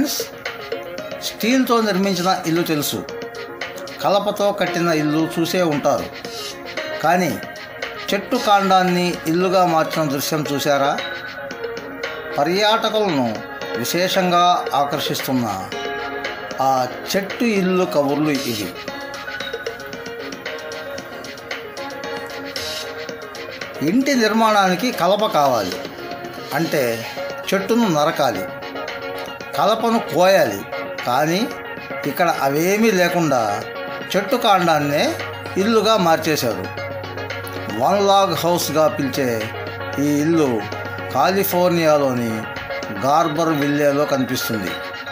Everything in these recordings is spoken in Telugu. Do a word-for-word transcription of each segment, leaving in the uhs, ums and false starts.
ఫ్రెండ్స్, స్టీల్తో నిర్మించిన ఇల్లు తెలుసు, కలపతో కట్టిన ఇల్లు చూసే ఉంటారు. కానీ చెట్టు కాండాన్ని ఇల్లుగా మార్చిన దృశ్యం చూశారా? పర్యాటకులను విశేషంగా ఆకర్షిస్తున్న ఆ చెట్టు ఇల్లు కబుర్లు ఇవి. ఇంటి నిర్మాణానికి కలప కావాలి అంటే చెట్టును నరకాలి, కలపను కోయాలి. కానీ ఇక్కడ అవేమీ లేకుండా చెట్టు కాండాన్నే ఇల్లుగా మార్చేశారు. వన్ లాగ్ హౌస్గా పిలిచే ఈ ఇల్లు కాలిఫోర్నియాలోని గార్బర్ విల్లేలో కనిపిస్తుంది.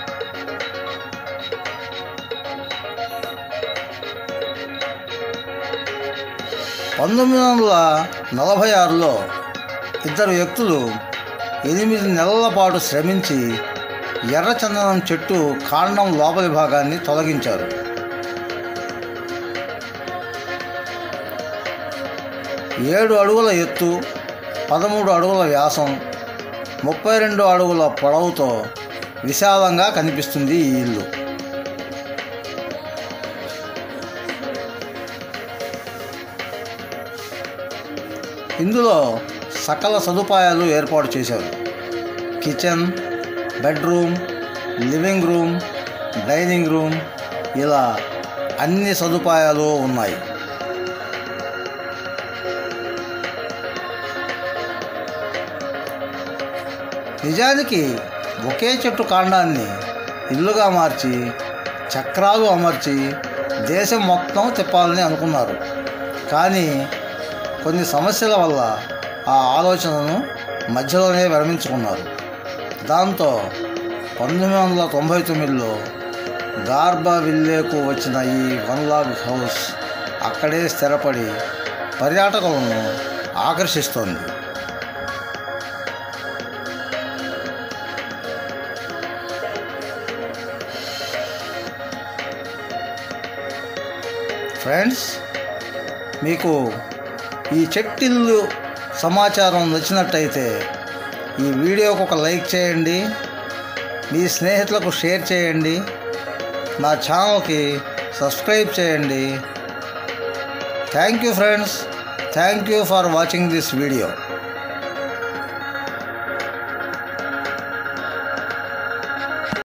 పంతొమ్మిది వందల నలభై ఆరులో ఇద్దరు వ్యక్తులు ఎనిమిది నెలల పాటు శ్రమించి ఎర్రచందనం చెట్టు కాండం లోపలి భాగాన్ని తొలగించారు. ఏడు అడుగుల ఎత్తు, పదమూడు అడుగుల వ్యాసం, ముప్పై రెండు అడుగుల పొడవుతో విశాలంగా కనిపిస్తుంది ఈ ఇల్లు. ఇందులో సకల సదుపాయాలు ఏర్పాటు చేశారు. Kitchen, bedroom, living room, dining room, ఇలా అన్ని సదుపాయాలు ఉన్నాయి. నిజానికి ఒకే చెట్టు కాండాన్ని ఇల్లుగా మార్చి చక్రాలు అమర్చి దేశం మొత్తం తిప్పాలని అనుకున్నారు. కానీ కొన్ని సమస్యల వల్ల ఆ ఆలోచనను మధ్యలోనే విరమించుకున్నారు. దాంతో పంతొమ్మిది వందల తొంభై తొమ్మిదిలో గార్బా విల్లేకు వచ్చిన ఈ వన్ లాగ్ హౌస్ అక్కడే స్థిరపడి పర్యాటకులను ఆకర్షిస్తోంది. ఫ్రెండ్స్, మీకు ఈ చెట్టిల్లు సమాచారం నచ్చినట్టయితే ఈ వీడియోకి ఒక లైక్ చేయండి, మీ స్నేహితులకు షేర్ చేయండి, నా ఛానల్కి సబ్స్క్రైబ్ చేయండి. Thank you friends, thank you for watching this video.